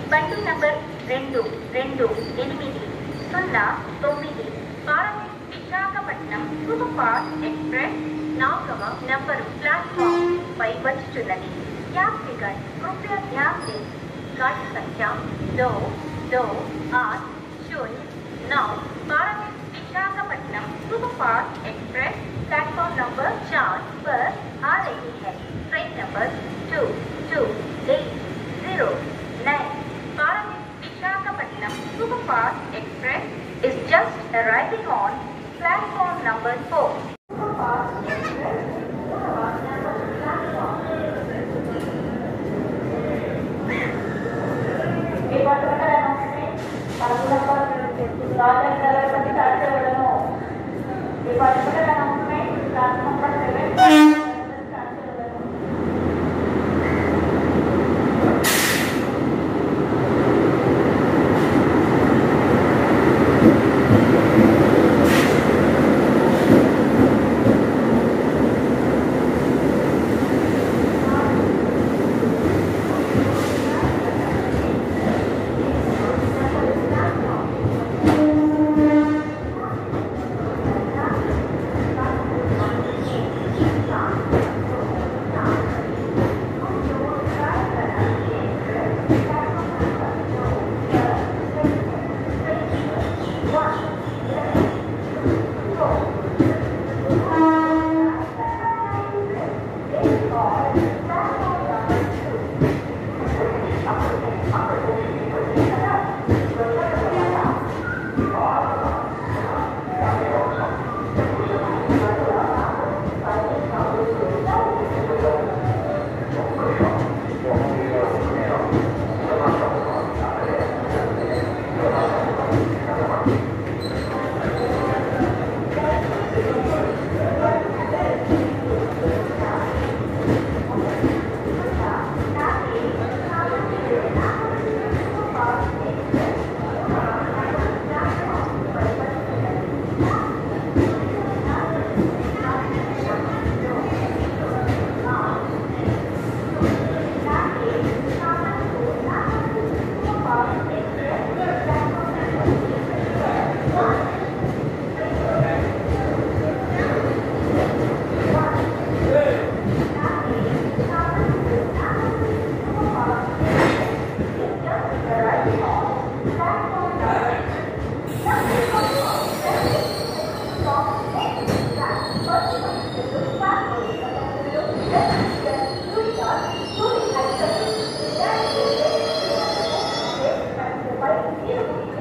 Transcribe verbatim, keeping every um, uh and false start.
బండి నంబర్ రెండు రెండు ఎనిమిది సున్నా తొమ్మిది పారామిట్ విశాఖపట్నం సూపర్ ఫాస్ట్ ఎక్స్ప్రెస్ నాలుగవ నంబరు ప్లాట్ఫామ్ పై వచ్చుచున్నది. यात्रीगण कृपया ध्यान दें. गाड़ी संख्या दो दो आठ शून्य नौ पारामिट Visakhapatnam superfast express platform number चार पर आ रही है. Train number two two eight zero nine पारामिट Visakhapatnam superfast express is just arriving on platform number four. Thank you.